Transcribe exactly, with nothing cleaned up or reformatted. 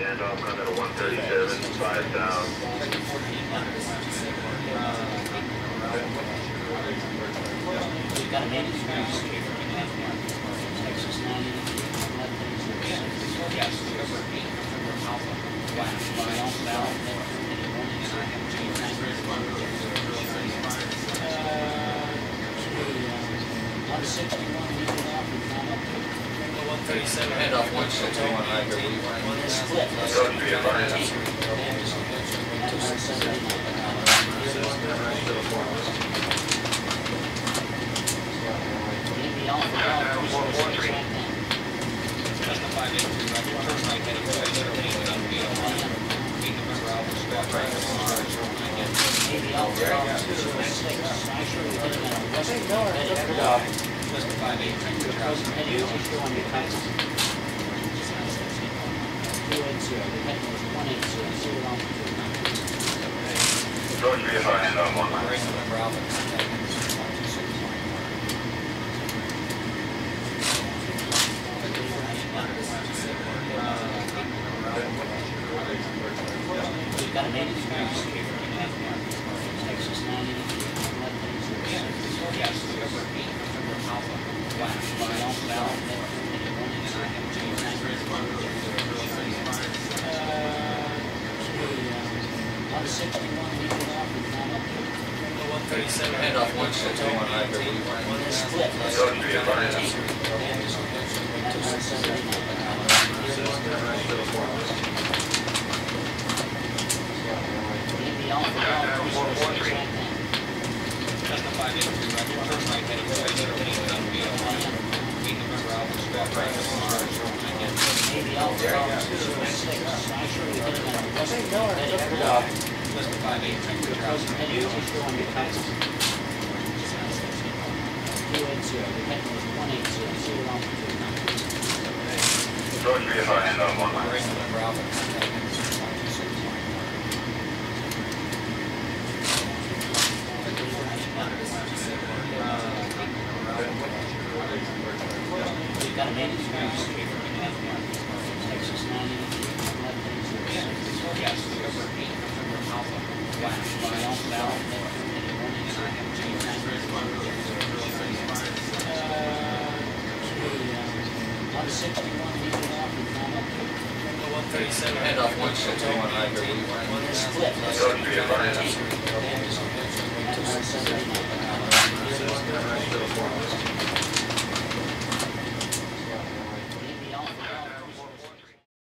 handoff coming at one thirty-seven, five thousand. We've got a man experience. Texas ninety. Yes. one sixty-one, we get off and come up to one thirty-seven, handoff one sixty-one, I believe. split. That's Go to be advised. Maybe all the dog, two six six right now. five eight two, right? First night heading west, thirteen on field. eight November Alpha Squad, right? Maybe all the dog, two six six. I sure we did it on a western. Good job. Listen, five eight two, Heading issue on your taxes. two eight zero, the heading was one eight zero, zero on two. Go to be advised, handoff one. eight November Alpha, contact We've got a man experience. Texas ninety. Yes. one sixty-one, we get off and come up to one thirty-seven, handoff one sixty-one, I believe. split. Go to be advised. Maybe all the dog, two six six right now. five eight two, right? First night heading west, thirteen on field. eight November Alpha Squad, right? Maybe all the dog, two six six. I sure we did it on a western. Good job. Listen, five eight two, Heading issue on your taxes. two eight zero, the heading was one eight zero, zero on two. Go to be advised, handoff one. eight November Alpha, contact We've got a man experience. Texas ninety. Yes. one sixty-one, we get off and come up to one thirty-seven, handoff one sixty-one, I believe. split. Go to be advised. Maybe